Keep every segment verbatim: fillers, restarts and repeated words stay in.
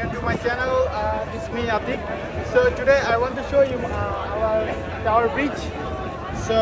welcome to my channel. Uh, it's me Atik. So today I want to show you uh, our Tower Bridge. So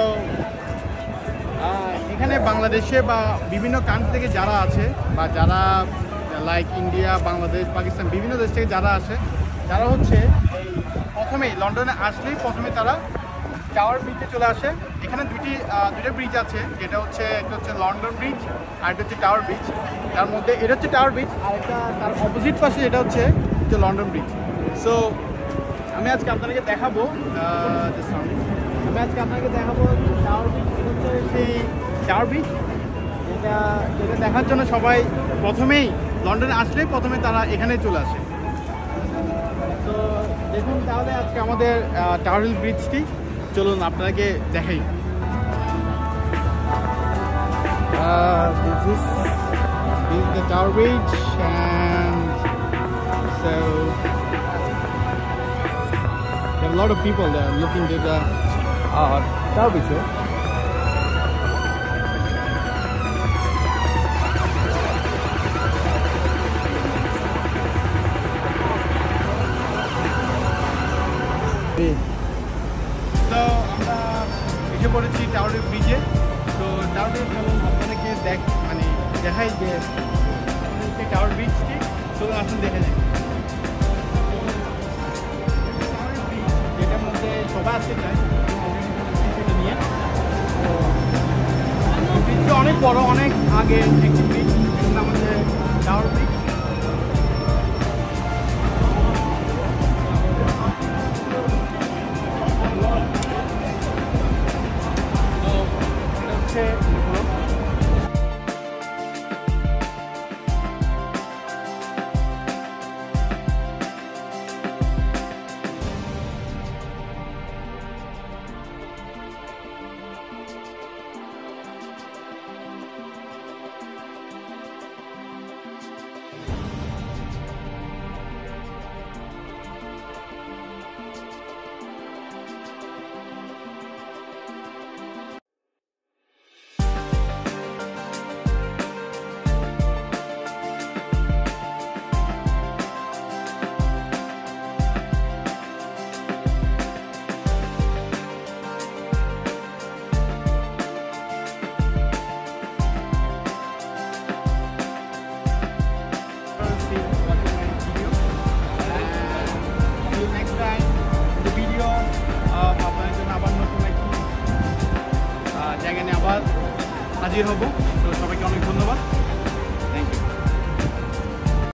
এখানে বাংলাদেশে বা বিভিন্ন country থেকে যারা আছে বা যারা লাইক ইন্ডিয়া, বাংলাদেশ, পাকিস্তান বিভিন্ন দেশ থেকে যারা আসে, যারা হচ্ছে এই প্রথমেই লন্ডনে আসলেই প্রথমে তারা টাওয়ার ব্রিজে চলে আসে। এখানে দুইটি দুইটা ব্রিজ আছে, যেটা হচ্ছে একটা হচ্ছে লন্ডন ব্রিজ আর একটা হচ্ছে টাওয়ার ব্রিজ। তার মধ্যে এটা হচ্ছে টাওয়ার ব্রিজ আর একটা তার অপোজিট পাশে এটা হচ্ছে হচ্ছে লন্ডন ব্রিজ। সো আমি আজকে আপনাদেরকে দেখাবো আমি আজকে আপনাকে দেখাবো টাওয়ার ব্রিজ। এটা হচ্ছে সেই টাওয়ার ব্রিজ যেটা যেটা দেখার জন্য সবাই প্রথমেই লন্ডনে আসলেই প্রথমে তারা এখানে চলে আসে। তো দেখুন তাহলে আজকে আমাদের টাওয়ার ব্রিজটি, চলুন আপনাকে দেখাই। Uh, this is this is the Tower Bridge, and so there are a lot of people there looking to the uh, Tower Bridge. Here. So আমরা এসে পড়েছি টাওয়ার ব্রিজে। তো টাওয়ার ব্রিজ যেমন আপনাদেরকে দেখ মানে দেখাই যে সেই টাওয়ার ব্রিজটি, তো আসুন দেখে যাই। টাওয়ার ব্রিজ যেটার মধ্যে সবাই আসতে চায় সেটা নিয়ে। তো ব্রিজটা অনেক বড়, অনেক আগে একটি ব্রিজ, যেটা আমাদের টাওয়ার ব্রিজ। জায়গা নিয়ে আবার হাজির হব। তো সবাইকে অনেক ধন্যবাদ।